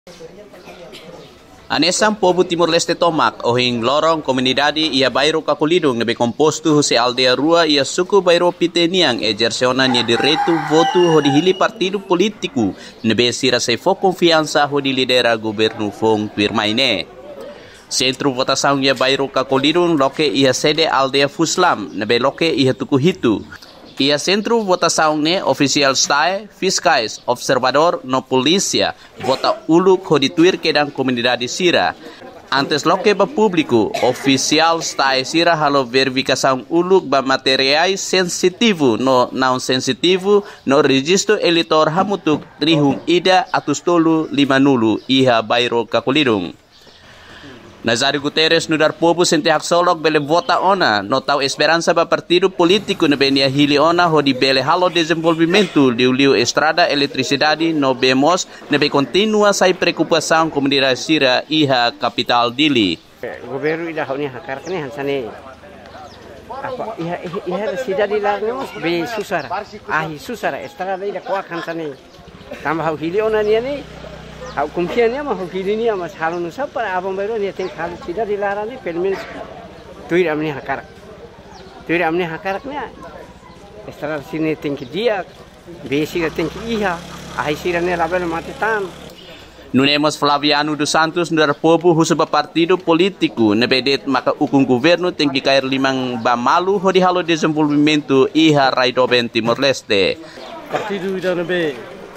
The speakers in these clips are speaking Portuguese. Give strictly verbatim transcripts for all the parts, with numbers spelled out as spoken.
Anesang povo Timor-Leste tomak ohing lorong komunidade ia bairro kakolidong nebe komposto hose aldea rua ia suku bairro piteniang ejerciona nia direito voto ho dihili partido politiku nebe sira se fo confiança ho di lidera governo Fong Tuirmaine. Centro votação ia bairro kakolidong loke ia sede aldea Fuslam nebe loke ia tuku hitu. Ia centro votação ne oficial stae, fiscais, observador no polícia, vota uluk ho dituir kedang komunidade sira. Antes loke ba público, oficial stae sira halo verificação uluk ba materiais sensitivo no não sensitivo no registro eleitor hamutuk rihung ida atustolu lima nulu iha bairro kakolidong. Nazario Guterres no dar povo sente haksolok bele vota ona no tau esperança ba partido político no benia hili ona ho di bele halo desenvolvimento liu liu estrada eletricidade no bemos nebe continua sai preocupação comunidade sira iha capital Dili. Governo ida honi hakar kene hansane apa iha iha cidade lá nemos be susara ahi susara estrada ida kuak hansane tambah hili ona ni ni Au kumpiannya mah hili mas halun nusa para abang baru ni ting halu sida dilarang ni pelmin tuir amni hakarak tuir amni hakaraknya estar sini tingki dia besi tingki iha ahai sirane label matitan. Nunemos Flaviano dos Santos ndar povo husuba partido politiku nebedet maka ukung governo tingki kair limang bamalu ho di halo desenvolvimento iha raidoben Timor-Leste. Partido ida nebe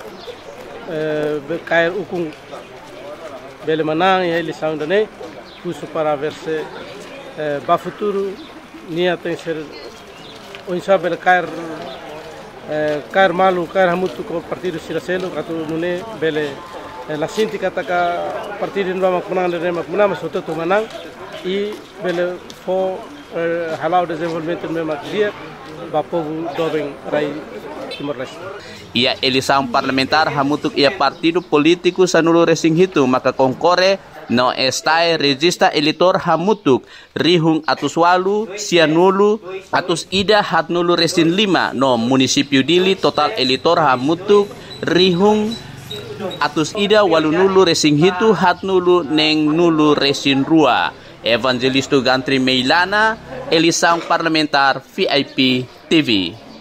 kair ukung bele manang ya eleição dane custo para verse ba futuro nia tem ser onsa bele kair kair malu kair hamutu ko partido siraselo katu nune bele la sinti kata ka partido no makuna ne makuna masoto to manang i bele fo halau desenvolvimento me makdia ba povo dobeng rai Timor-Leste. Ia eleição parlamentar hamutuk ia partido político sanulu resing hitu maka kongkore no estae registra eleitor hamutuk rihung atus walu sianulu atus ida hatnulu resin lima no munisipio Dili total eleitor hamutuk rihung atus ida walunulu resing hitu hatnulu neng nulu resin rua. Evangelisto Gantri Meilana, eleição parlamentar V I P T V.